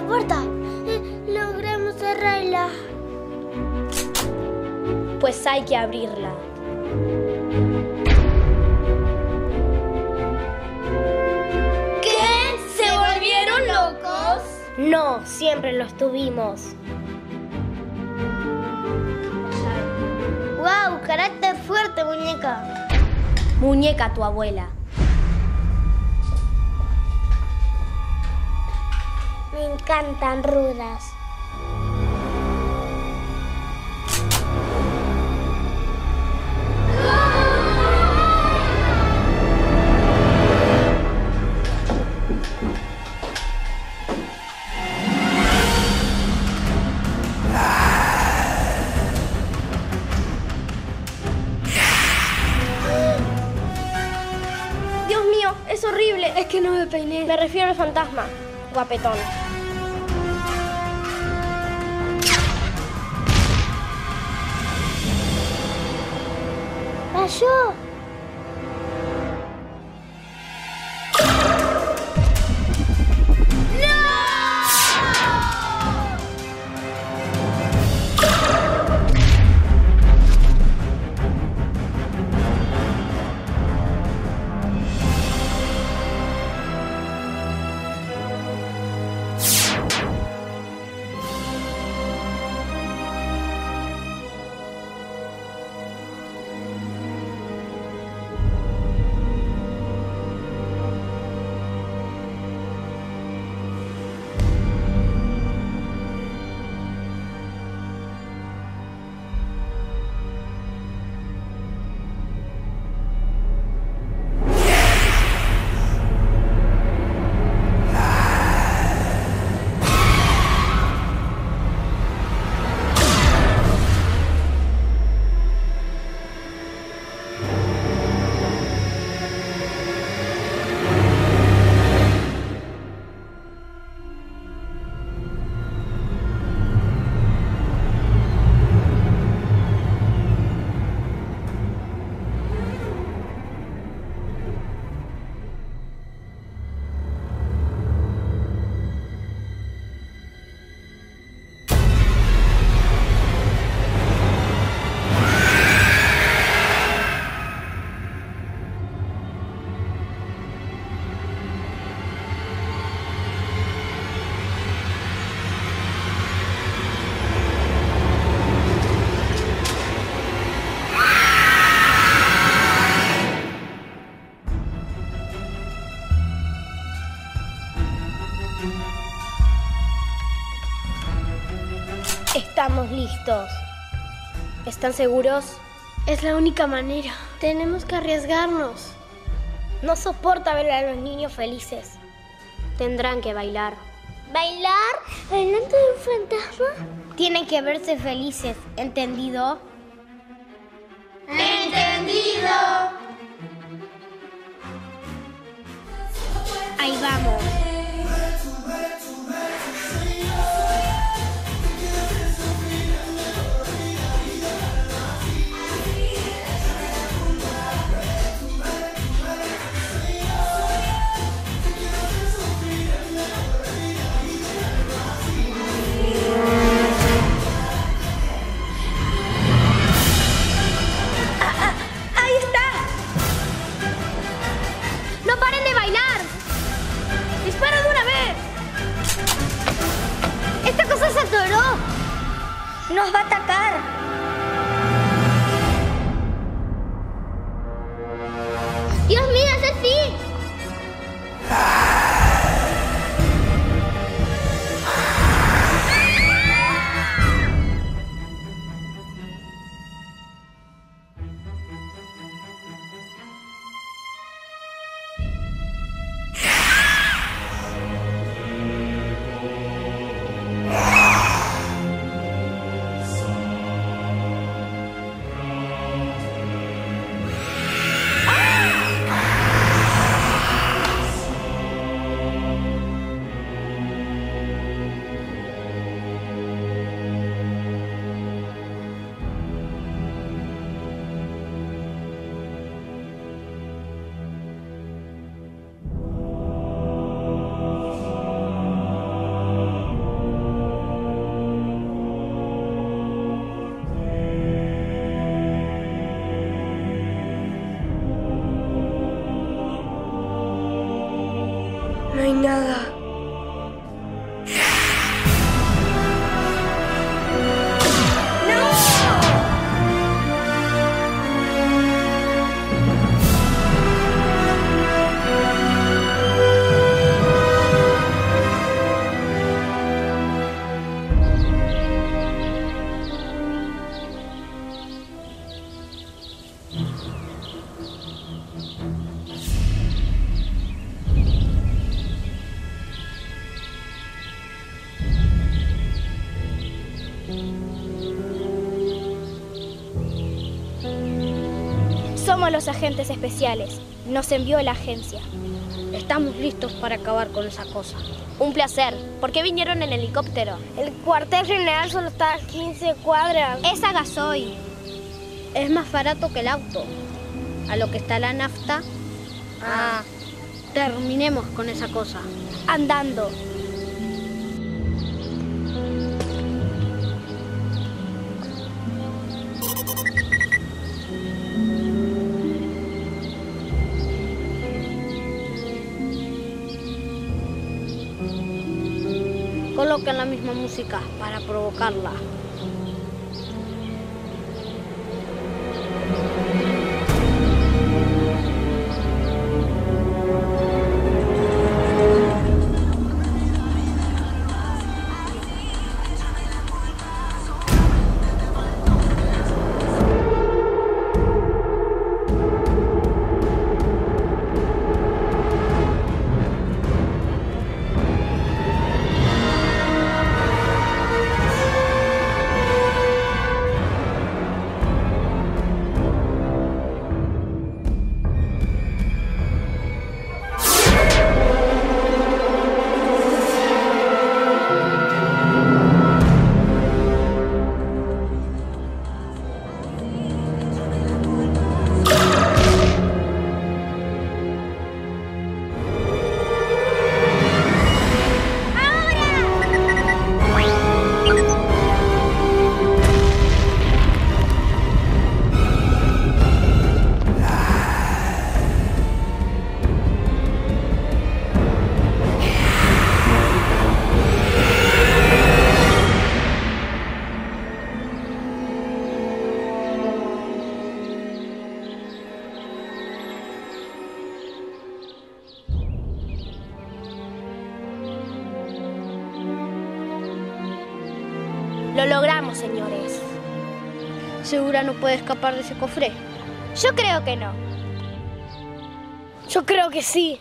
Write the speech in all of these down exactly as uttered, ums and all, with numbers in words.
puerta. Eh, logramos cerrarla. Pues hay que abrirla. ¿Qué? ¿Se volvieron locos? No, siempre lo estuvimos. ¡Wow! Carácter fuerte, muñeca. Muñeca, tu abuela. Me encantan rudas. Dios mío, es horrible. Es que no me peiné. Me refiero al fantasma. Guapetón. ¡Cayó! Estamos listos. ¿Están seguros? Es la única manera. Tenemos que arriesgarnos. No soporta ver a los niños felices. Tendrán que bailar. ¿Bailar? ¿Bailando de un fantasma? Tienen que verse felices, ¿entendido? ¡Entendido! Ahí vamos. ¡Nos va a atacar! ¡Dios mío, es el fin! No hay nada. Somos los agentes especiales. Nos envió la agencia. Estamos listos para acabar con esa cosa. Un placer. ¿Por qué vinieron en helicóptero? El cuartel general solo está a quince cuadras. Es a gasoil. Es más barato que el auto. A lo que está la nafta. Ah, terminemos con esa cosa. Andando. Coloquen la misma música para provocarla. Lo logramos, señores. ¿Segura no puede escapar de ese cofre? Yo creo que no. Yo creo que sí.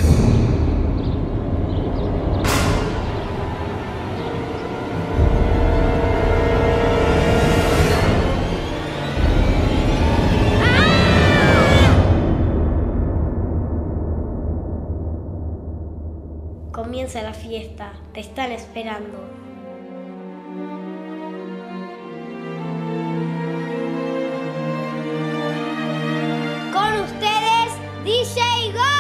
Comienza la fiesta. Te están esperando. Con ustedes, D J Go.